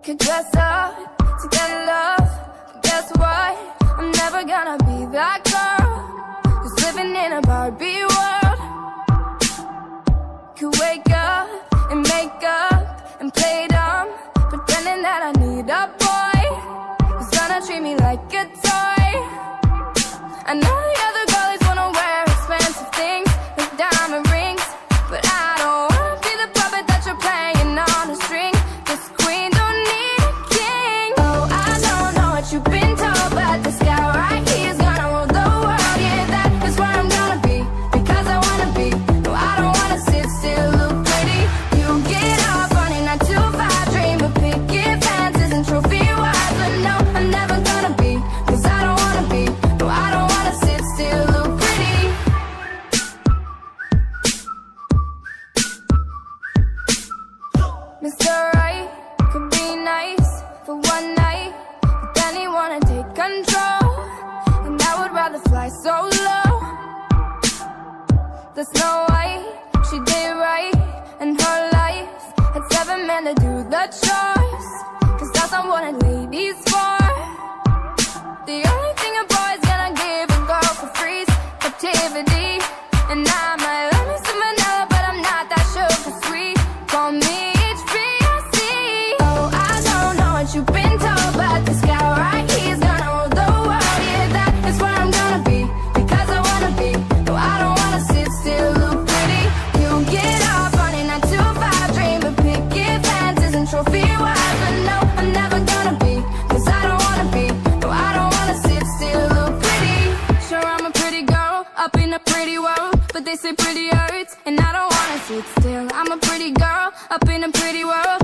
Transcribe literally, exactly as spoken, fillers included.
could dress up to get love, but guess what? I'm never gonna be that girl who's living in a Barbie world. Could wake up and make up and play dumb, pretending that I need a boy who's gonna treat me like a toy. I know the other girlies wanna wear expensive things with diamond rings, but I don't wanna be the puppet that you're playing on a string. This queen don't need a king. Oh, I don't know what you've been told, but this guy right here is gonna rule the world. Yeah, that is where I'm gonna be, because I wanna be. No, I don't wanna sit still, look pretty. You get up on a nine to five dream of picket fences and trophy wives, but no, I'm never gonna be, cause I don't wanna be. No, I don't wanna sit still, look pretty. Mister Right could be nice for one night, but then he wanna take control, and I would rather fly solo. The Snow White, she did right in her life, had seven men to do the choice, cause that's not what a lady's for. The only thing a boy's gonna give a girl for free is captivity, and I might love me some vanilla, but I'm not that sugar sweet. Call me H B C. Oh, I don't know what you've been told, but this guy right here is gonna rule the world. Yeah, that is where I'm gonna be, because I wanna be. No, I don't wanna sit still, look pretty. You get up on a nine to five dream of picket fences and trophy wives, but no, I'm never gonna be, cause I don't wanna be. No, I don't wanna sit still, look pretty. Sure, I'm a pretty girl up in a pretty world, but they say pretty hurts, and I don't wanna sit still. I'm a pretty girl up in a pretty world,